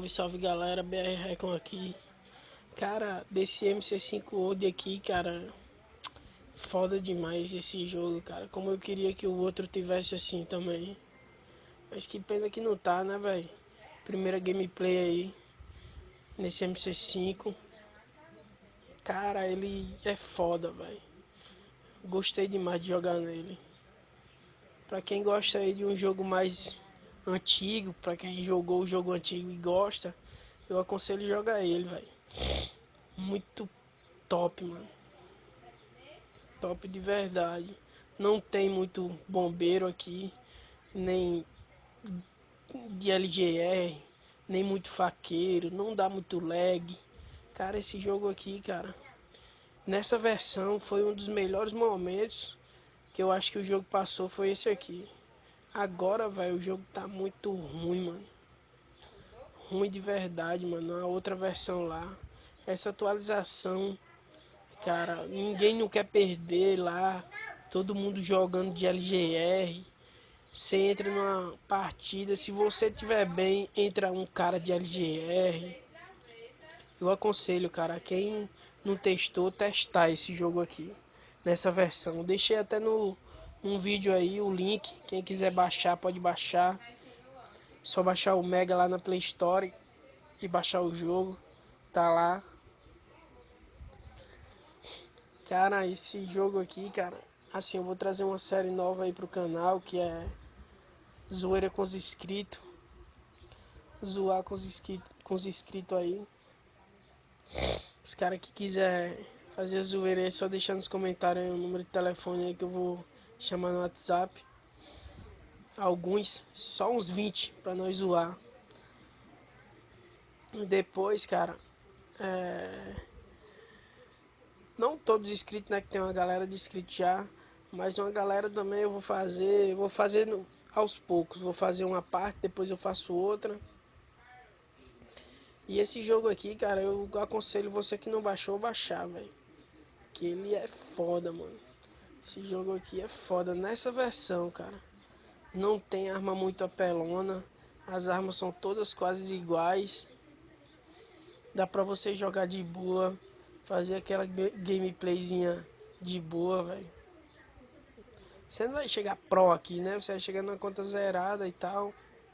Salve, salve galera, BR Recon aqui. Cara, desse MC5 World aqui, cara, foda demais esse jogo, cara. Como eu queria que o outro tivesse assim também. Mas que pena que não tá, né, velho? Primeira gameplay aí, nesse MC5. Cara, ele é foda, velho. Gostei demais de jogar nele. Pra quem gosta aí de um jogo mais antigo, pra quem jogou o jogo antigo e gosta, eu aconselho jogar ele, velho. Muito top, mano. Top de verdade. Não tem muito bombeiro aqui, nem de LGR, nem muito faqueiro, não dá muito lag. Cara, esse jogo aqui, cara, nessa versão foi um dos melhores momentos que eu acho que o jogo passou, foi esse aqui. Agora, velho, o jogo tá muito ruim, mano. Ruim de verdade, mano. A outra versão lá, essa atualização, cara, ninguém não quer perder lá. Todo mundo jogando de LGR. Você entra numa partida, se você tiver bem, entra um cara de LGR. Eu aconselho, cara, quem não testou, testar esse jogo aqui, nessa versão. Deixei até num vídeo aí o link. Quem quiser baixar, pode baixar. Só baixar o Mega lá na Play Store e baixar o jogo. Tá lá. Cara, esse jogo aqui, cara, assim, eu vou trazer uma série nova aí pro canal, que é Zoeira com os inscritos. Zoar com os inscritos aí. Os caras que quiser fazer zoeira aí, só deixar nos comentários aí o número de telefone aí que eu vou chamar no WhatsApp. Alguns, só uns 20 pra nós zoar. Depois, cara, não todos inscritos, né, que tem uma galera de inscritos já, mas uma galera também eu vou fazer aos poucos. Vou fazer uma parte, depois eu faço outra. E esse jogo aqui, cara, eu aconselho você que não baixou, baixar, velho. Que ele é foda, mano. Esse jogo aqui é foda. Nessa versão, cara, não tem arma muito apelona. As armas são todas quase iguais. Dá pra você jogar de boa. Fazer aquela gameplayzinha de boa, velho. Você não vai chegar pro aqui, né? Você vai chegar numa conta zerada e tal.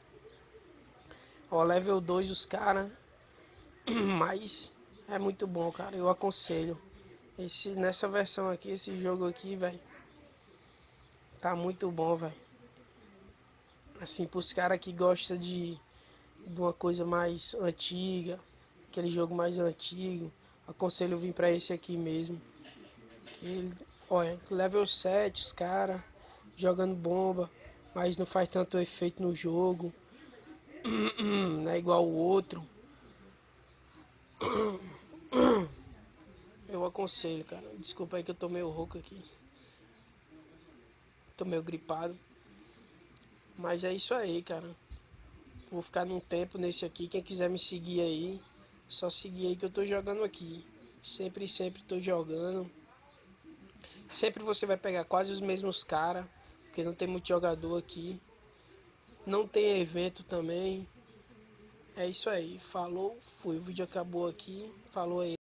Ó, level 2 os caras. Mas é muito bom, cara. Eu aconselho. Nessa versão aqui, esse jogo aqui, velho. Tá muito bom, velho. Assim, pros caras que gostam de uma coisa mais antiga, aquele jogo mais antigo, aconselho vir pra esse aqui mesmo. Ele, olha, level 7, os caras jogando bomba, mas não faz tanto efeito no jogo. Não é igual o outro. Eu aconselho, cara. Desculpa aí que eu tô meio rouco aqui. Tô meio gripado. Mas é isso aí, cara. Vou ficar num tempo nesse aqui. Quem quiser me seguir aí, só seguir aí que eu tô jogando aqui. Sempre tô jogando. Sempre você vai pegar quase os mesmos caras, porque não tem muito jogador aqui. Não tem evento também. É isso aí. Falou, fui. O vídeo acabou aqui. Falou aí.